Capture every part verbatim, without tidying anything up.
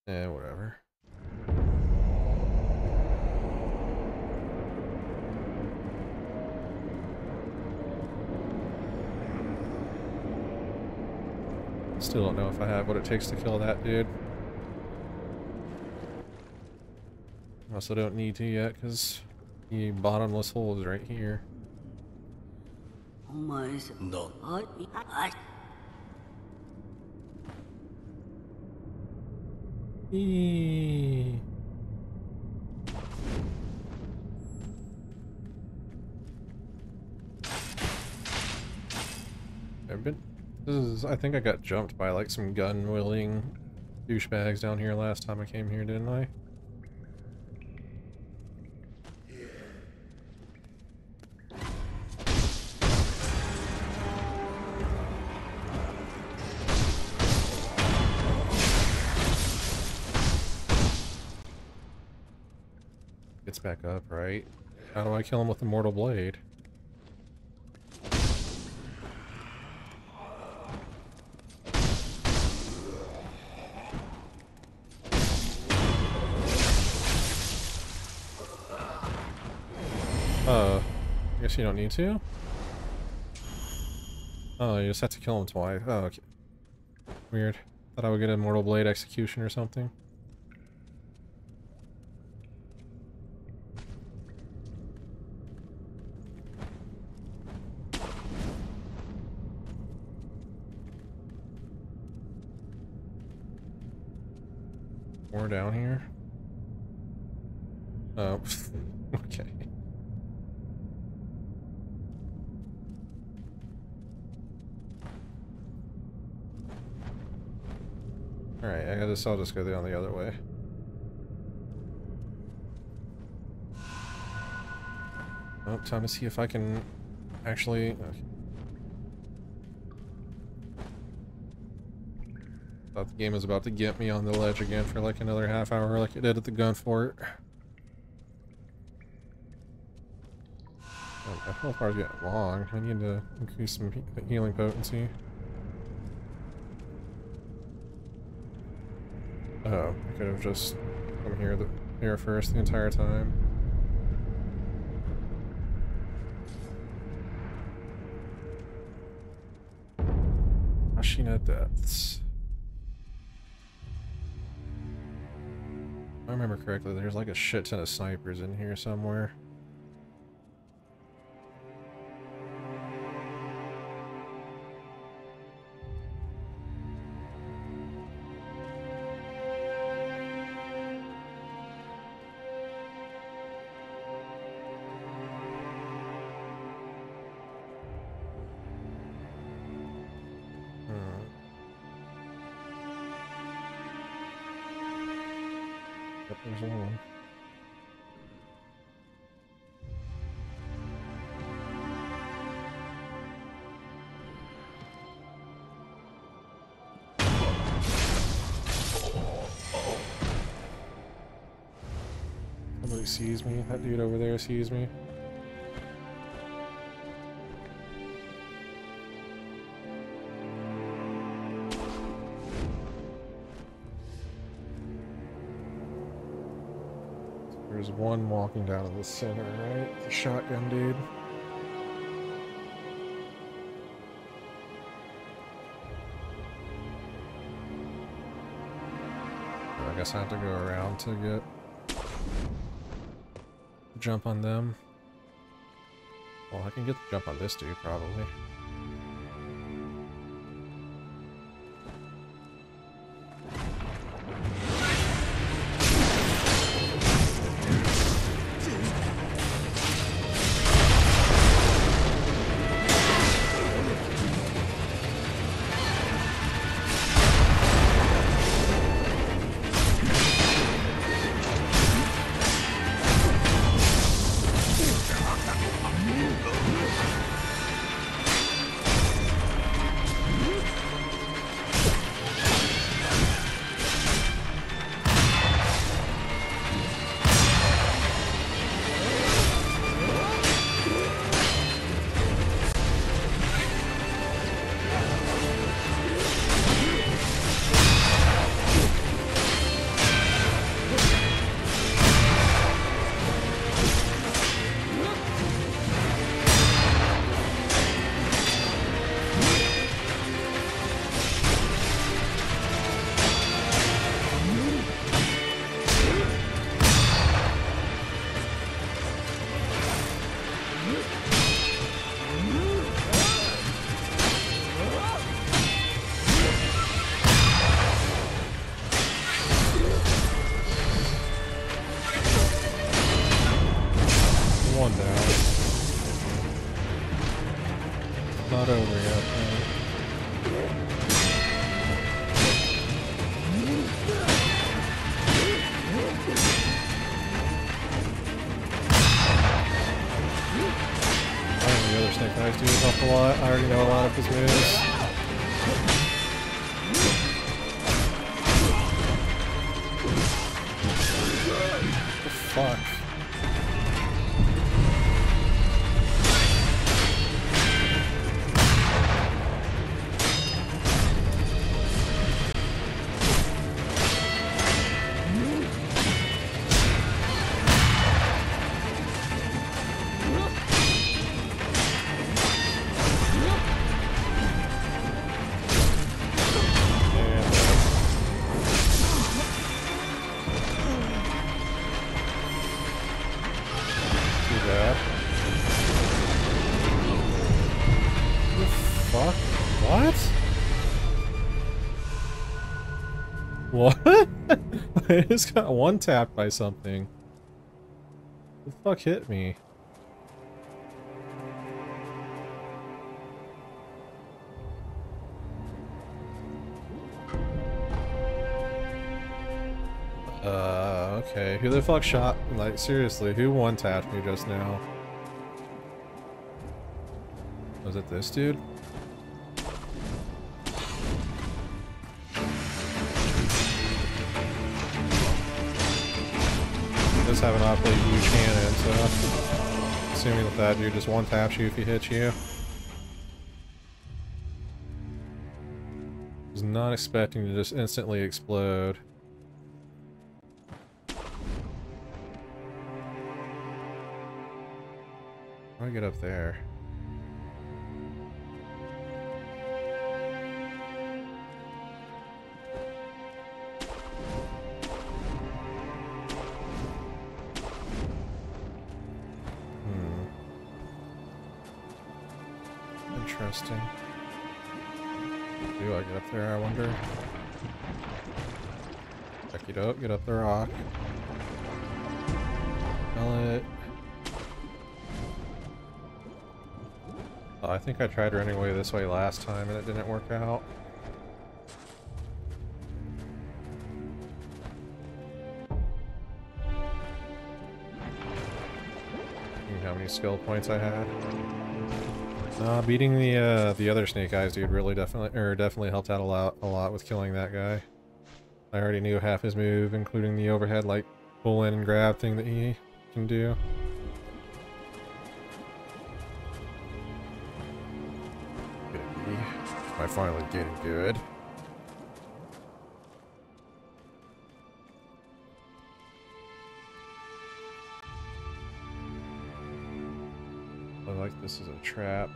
Eh, whatever. Still don't know if I have what it takes to kill that dude. Also don't need to yet, because the bottomless hole is right here. No. Eee. I've been. This is. I think I got jumped by like some gun-wielding douchebags down here last time I came here, didn't I? Gets back up, right? How do I kill him with a mortal blade? Uh, I guess you don't need to? Oh, you just have to kill him twice. Oh, okay. Weird. Thought I would get a mortal blade execution or something. More down here? Oh, okay. Alright, I guess I'll just go down the other way. Oh, time to see if I can actually... Okay. Thought the game was about to get me on the ledge again for like another half hour like it did at the gun fort. Oh, my health bar's getting long. I need to increase some he healing potency. Oh, I could have just come here, the, here first the entire time. Ashina Depths. If I remember correctly, there's like a shit ton of snipers in here somewhere. There's one. Somebody sees me. That dude over there sees me. There's one walking down in the center, right? The shotgun dude. I guess I have to go around to get jump on them. Well, I can get the jump on this dude probably. I already know a lot of his moves. What the fuck? What? I just got one tapped by something. What the fuck hit me? Uh, okay. Who the fuck shot? Like, seriously, who one tapped me just now? Was it this dude? Does have an awfully huge cannon, so assuming that that dude just one taps you if he hits you. Was not expecting to just instantly explode. How do I get up there? Interesting. Do I get up there, I wonder? Check it out, get up the rock. Smell it. Oh, I think I tried running away this way last time and it didn't work out. How many skill points I had? Uh, beating the uh, the other snake eyes dude really definitely or definitely helped out a lot a lot with killing that guy. I already knew half his move, including the overhead like pull in and grab thing that he can do. Am I finally getting good? I like this is a trap.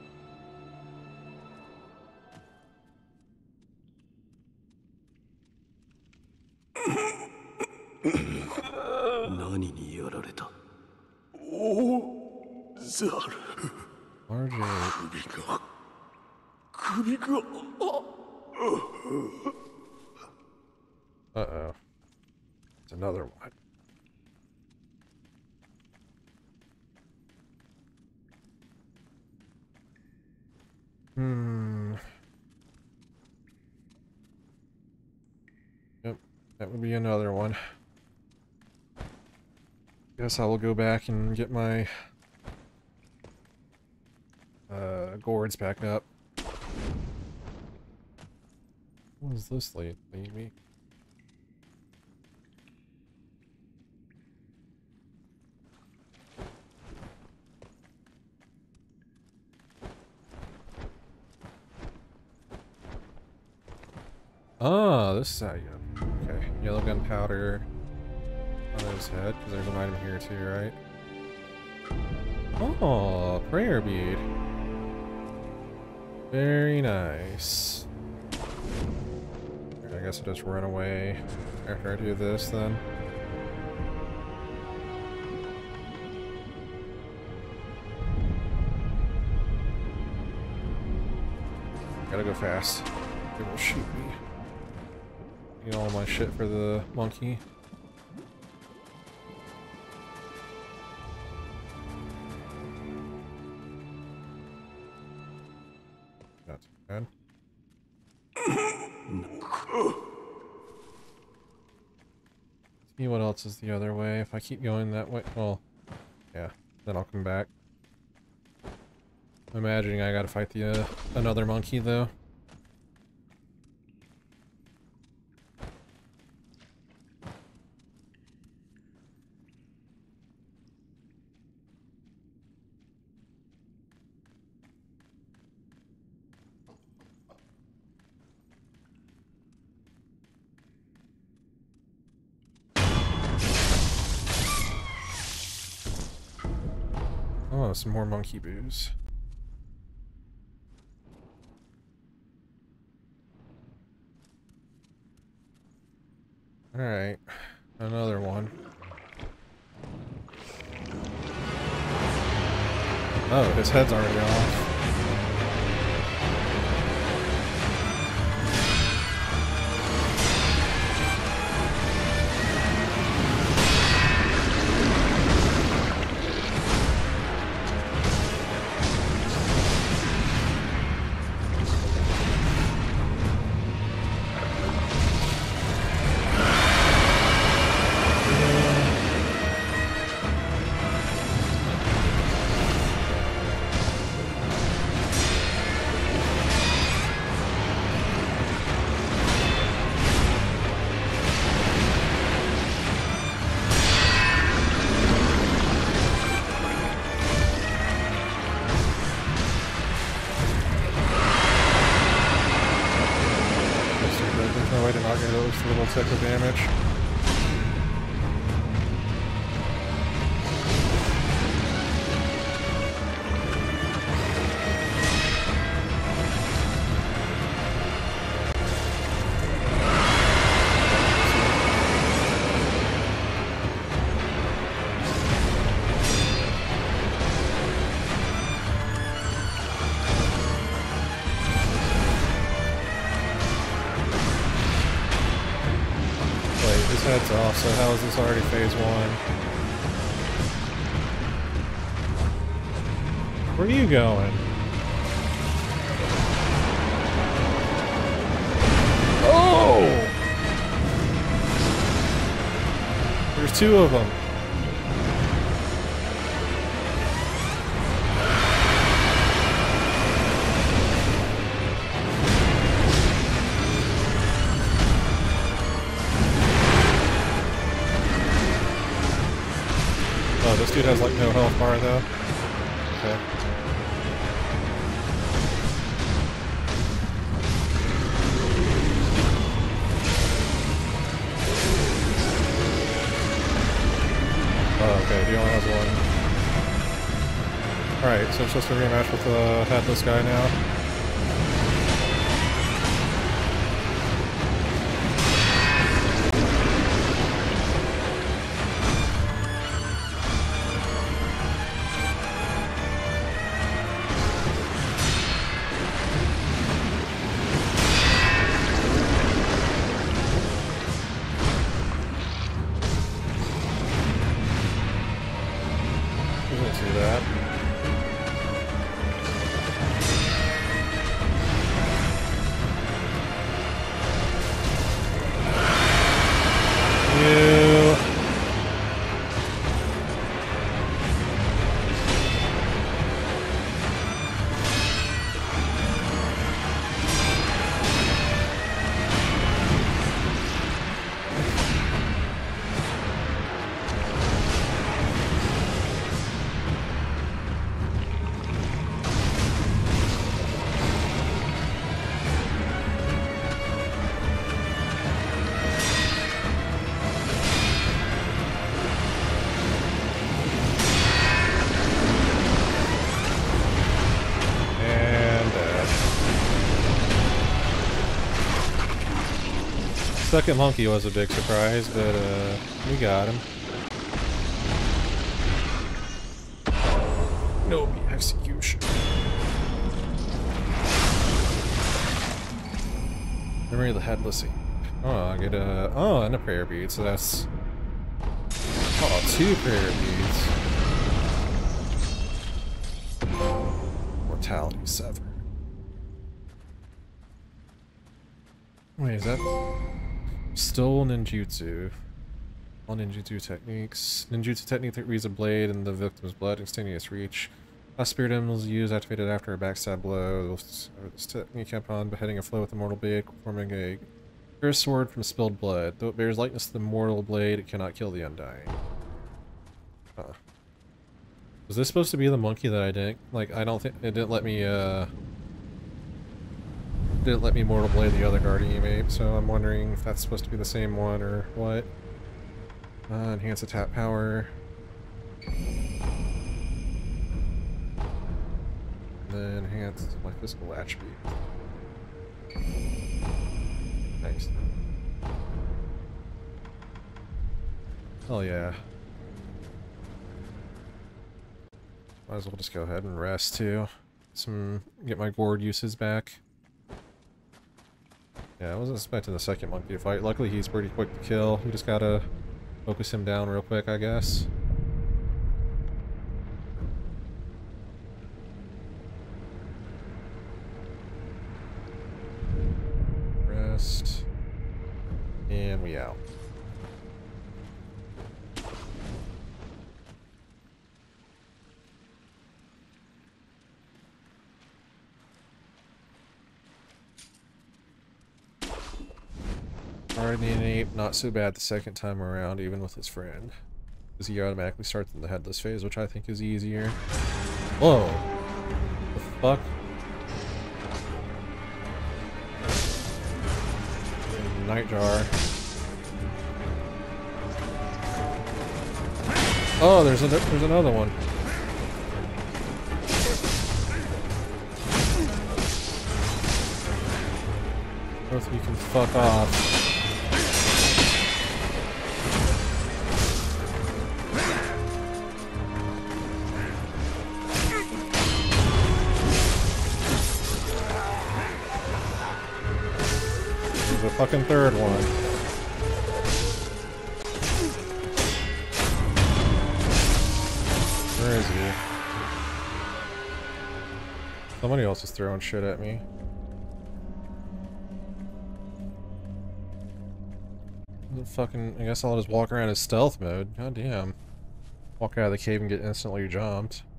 Uh-oh. It's another one. Hmm. Yep, that would be another one. Guess I will go back and get my uh, gourds back up. What does this lead, lead me? Oh, this is how you... Okay, yellow gunpowder on his head, because there's an item here too, right? Oh, prayer bead. Very nice. I guess I'll just run away after I do this then. Gotta go fast. It will shoot me. Need all my shit for the monkey. That's bad. See what else is the other way. If I keep going that way, well, yeah, then I'll come back. I'm imagining I gotta fight the uh, another monkey though. Oh, some more monkey booze. Alright, another one. Oh, his head's already off. Little tick of damage. Head's off, so how is this already phase one? Where are you going? Oh! There's two of them. Oh, this dude has like no health bar though. Okay. Oh, okay, he only has one. Alright, so it's just a rematch with the uh, headless guy now. See that? You. Second monkey was a big surprise, but uh, we got him. No execution. Memory of the Headless Ape. Oh, I get a oh, and a prayer bead. So that's oh, two prayer beads. Mortality severed. Wait, is that? Still ninjutsu. All ninjutsu techniques. Ninjutsu technique that reads a blade in the victim's blood, extending its reach. A spirit emblem is used, activated after a backstab blow. This technique kept on beheading a flow with the mortal blade, forming a pure sword from spilled blood. Though it bears likeness to the mortal blade, it cannot kill the undying. Huh. Was this supposed to be the monkey that I didn't like? I don't think it didn't let me. Uh, didn't let me mortal blade the other guardian ape, so I'm wondering if that's supposed to be the same one or what. Uh, enhance attack power. Then enhance my physical attribute. Nice. Hell yeah. Might as well just go ahead and rest too. Some get my gourd uses back. Yeah, I wasn't expecting the second monkey to fight. Luckily he's pretty quick to kill. We just gotta focus him down real quick, I guess. Rest. And we out. Guardian ape, not so bad the second time around, even with his friend. Because he automatically starts in the headless phase, which I think is easier. Whoa! The fuck? Nightjar. Oh, there's a, there's another one. Both of you can fuck off. There's a fucking third one. Where is he? Somebody else is throwing shit at me. Fucking, I guess I'll just walk around in stealth mode. God damn. Walk out of the cave and get instantly jumped.